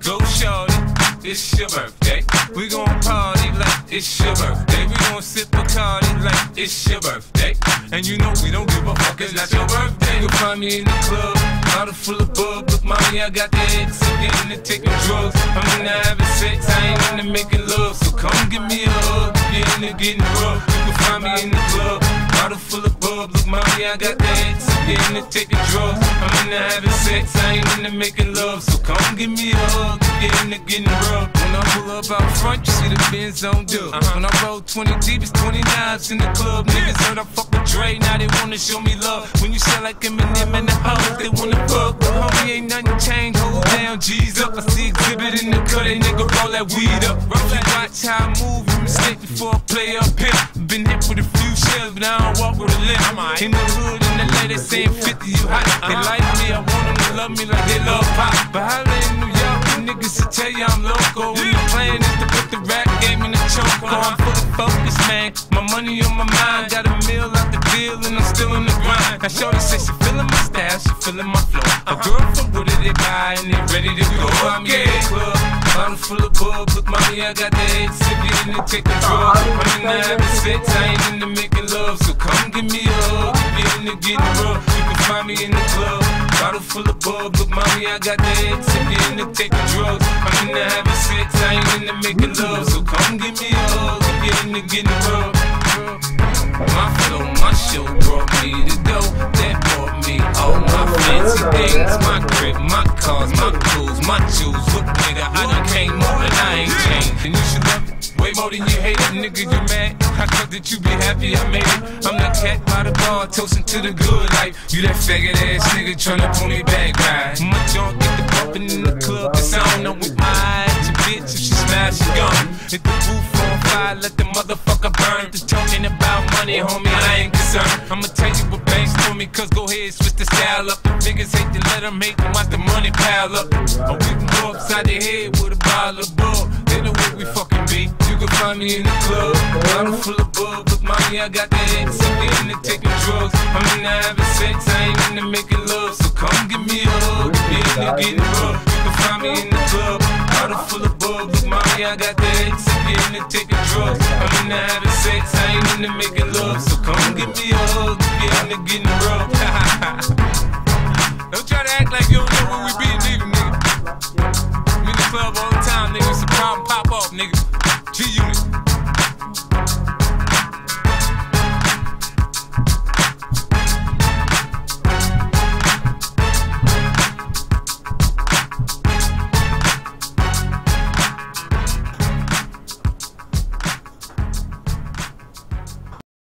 Go shorty, it's your birthday. We gon' party like it's your birthday. We gon' sip Bacardi like it's your birthday. And you know we don't give a fuck, it's not your birthday. You'll find me in the club, bottle full of bug. Look, mommy, I got the X, I'm into taking drugs. I'm into having sex, I ain't into making love. So come give me a hug, if you're into getting rough. You can find me in the club, bottle full of bug. Look, mommy, I got the X, I'm into taking drugs. I'm into having sex, I ain't into making love. So come give me a hug, if you're into getting rough. When I pull up out front, you see the Benz on dub. When I roll 20 deep, it's 29s in the club. Niggas heard I fuck with Dre, now they wanna show me love. When you sell like Eminem and the hoes, they wanna fuck. But homie, ain't nothing changed, hold down, G's up. I see exhibit in the cut, they nigga roll that weed up. Roughly watch how I move, you mistake before I play up here. Been hit with a few shells, but I don't walk with a limp. In the hood, in the lady saying 50, you hot. They like me, I want them to love me like they love pop. But holla in New York, the niggas will tell you I'm loco. When the plan is to put the rap game in the choke. I'm fully focused, man, my money on my mind. Got a meal out the deal and I'm still in the grind. Now shorty says she feeling my style, she feeling my flow. A girl from Wooded, they buy and they ready to go. I'm in the club, bottle full of bug. Look, mommy, I got the head sippy and they taking drugs. I'm into having sex, I ain't into making love. So come give me a hug, if you're into getting rough. You can find me in the club, bottle full of bug. Look, mommy, I got the head sippy and they taking drugs. I'm into having sex, I ain't into making love. So come give me a hug, if you're into getting rough. My flow, my show brought me to go. That brought me all my fancy things. My crib, my cars, my clothes, my jewels. Look, nigga, I done came more and I ain't changed. And you should love it way more than you hate it. Nigga, you mad? I thought that you be happy I made it. I'm the cat by the bar, toasting to the good life. You that faggot ass nigga tryna pull me back, right? My junk get the bumpin' in the club, cause I don't know with my eyes. Your bitch, if she smash, she gone. Hit the roof on fire, let the motherfucker burn. Just talking about money, homie, I ain't concerned. I'ma tell you what banks told me, cause go ahead, switch the style up. The niggas hate to let them hate them, watch the money pile up. Or we can go upside the head with a bottle of bull. They know what we fucking be. You can find me in the club, bottle full of bug. Look, mommy, I got the head, sippy into taking drugs. I'm into having sex, I ain't into making love. So come give me a hug, if you're into getting rough. You can find me in the club, bottle full of bug. Look, mommy, I got the head, sippy into taking drugs. I'm into having sex, I ain't into making love. So come give me a hug, if you're into getting rough. Don't try to act like you don't know where we be.